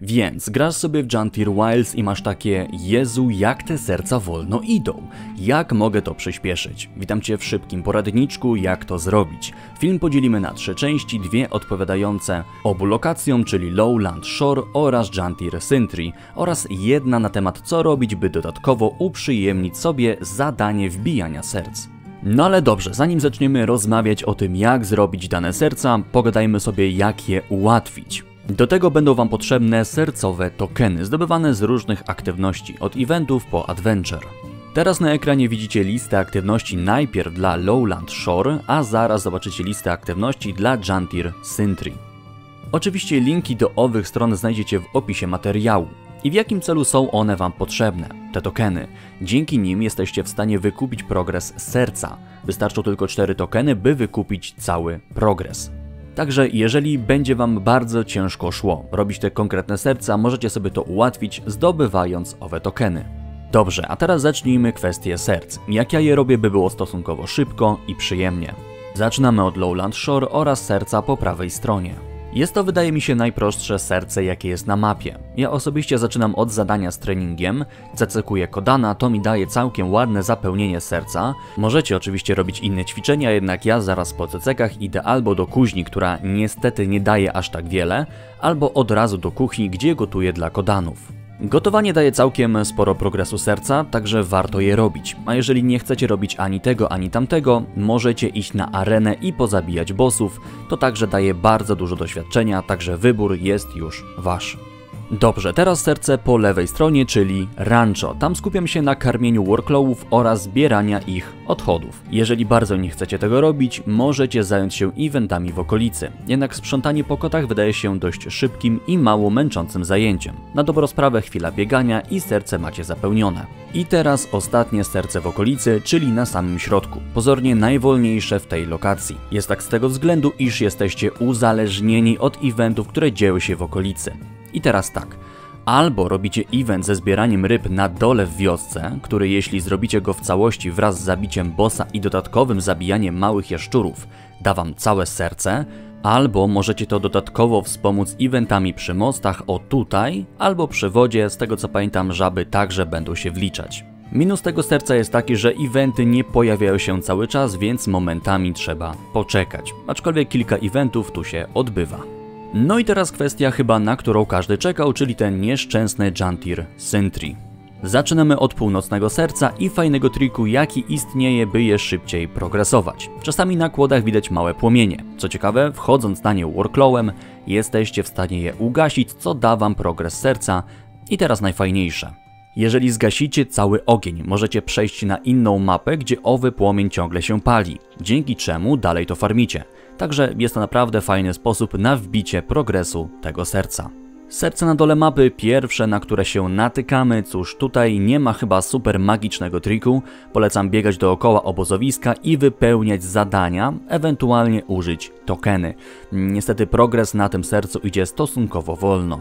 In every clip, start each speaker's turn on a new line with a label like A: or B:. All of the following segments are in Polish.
A: Więc grasz sobie w Juntir Wilds i masz takie: Jezu, jak te serca wolno idą. Jak mogę to przyspieszyć? Witam Cię w szybkim poradniczku, jak to zrobić. Film podzielimy na 3 części, 2 odpowiadające obu lokacjom, czyli Lowland Shore oraz Juntir Sintry, oraz jedna na temat, co robić, by dodatkowo uprzyjemnić sobie zadanie wbijania serc. No ale dobrze, zanim zaczniemy rozmawiać o tym, jak zrobić dane serca, pogadajmy sobie, jak je ułatwić. Do tego będą Wam potrzebne sercowe tokeny, zdobywane z różnych aktywności, od eventów po adventure. Teraz na ekranie widzicie listę aktywności najpierw dla Lowland Shore, a zaraz zobaczycie listę aktywności dla Juntir Sintry. Oczywiście linki do owych stron znajdziecie w opisie materiału. I w jakim celu są one Wam potrzebne, te tokeny? Dzięki nim jesteście w stanie wykupić progres serca. Wystarczą tylko 4 tokeny, by wykupić cały progres. Także jeżeli będzie Wam bardzo ciężko szło robić te konkretne serca, możecie sobie to ułatwić, zdobywając owe tokeny. Dobrze, a teraz zacznijmy kwestię serc. Jak ja je robię, by było stosunkowo szybko i przyjemnie. Zaczynamy od Lowland Shore oraz serca po prawej stronie. Jest to, wydaje mi się, najprostsze serce, jakie jest na mapie. Ja osobiście zaczynam od zadania z treningiem, zacekuję Kodana, to mi daje całkiem ładne zapełnienie serca. Możecie oczywiście robić inne ćwiczenia, jednak ja zaraz po cecekach idę albo do kuźni, która niestety nie daje aż tak wiele, albo od razu do kuchni, gdzie gotuję dla Kodanów. Gotowanie daje całkiem sporo progresu serca, także warto je robić. A jeżeli nie chcecie robić ani tego, ani tamtego, możecie iść na arenę i pozabijać bossów. To także daje bardzo dużo doświadczenia, także wybór jest już Wasz. Dobrze, teraz serce po lewej stronie, czyli Rancho. Tam skupiam się na karmieniu worklowów oraz zbierania ich odchodów. Jeżeli bardzo nie chcecie tego robić, możecie zająć się eventami w okolicy. Jednak sprzątanie po kotach wydaje się dość szybkim i mało męczącym zajęciem. Na dobrą sprawę chwila biegania i serce macie zapełnione. I teraz ostatnie serce w okolicy, czyli na samym środku. Pozornie najwolniejsze w tej lokacji. Jest tak z tego względu, iż jesteście uzależnieni od eventów, które dzieją się w okolicy. I teraz tak, albo robicie event ze zbieraniem ryb na dole w wiosce, który jeśli zrobicie go w całości wraz z zabiciem bossa i dodatkowym zabijaniem małych jaszczurów, da Wam całe serce, albo możecie to dodatkowo wspomóc eventami przy mostach, o tutaj, albo przy wodzie, z tego co pamiętam, żaby także będą się wliczać. Minus tego serca jest taki, że eventy nie pojawiają się cały czas, więc momentami trzeba poczekać, aczkolwiek kilka eventów tu się odbywa. No i teraz kwestia chyba, na którą każdy czekał, czyli ten nieszczęsny Juntir Sintry. Zaczynamy od północnego serca i fajnego triku, jaki istnieje, by je szybciej progresować. Czasami na kłodach widać małe płomienie. Co ciekawe, wchodząc na nie worklowem, jesteście w stanie je ugasić, co da Wam progres serca. I teraz najfajniejsze. Jeżeli zgasicie cały ogień, możecie przejść na inną mapę, gdzie owy płomień ciągle się pali, dzięki czemu dalej to farmicie. Także jest to naprawdę fajny sposób na wbicie progresu tego serca. Serce na dole mapy, pierwsze, na które się natykamy, cóż, tutaj nie ma chyba super magicznego triku. Polecam biegać dookoła obozowiska i wypełniać zadania, ewentualnie użyć tokeny. Niestety progres na tym sercu idzie stosunkowo wolno.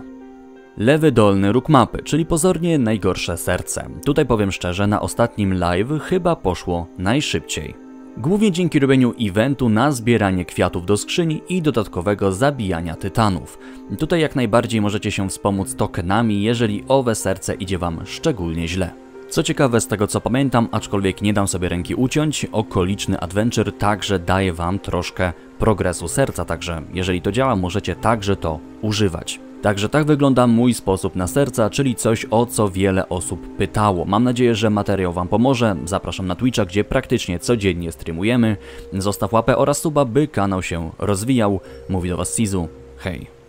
A: Lewy dolny róg mapy, czyli pozornie najgorsze serce. Tutaj powiem szczerze, na ostatnim live chyba poszło najszybciej. Głównie dzięki robieniu eventu na zbieranie kwiatów do skrzyni i dodatkowego zabijania tytanów. Tutaj jak najbardziej możecie się wspomóc tokenami, jeżeli owe serce idzie Wam szczególnie źle. Co ciekawe, z tego co pamiętam, aczkolwiek nie dam sobie ręki uciąć, okoliczny adventure także daje Wam troszkę progresu serca, także jeżeli to działa, możecie także to używać. Także tak wygląda mój sposób na serca, czyli coś, o co wiele osób pytało. Mam nadzieję, że materiał Wam pomoże. Zapraszam na Twitcha, gdzie praktycznie codziennie streamujemy. Zostaw łapę oraz suba, by kanał się rozwijał. Mówi do Was Sizu. Hej.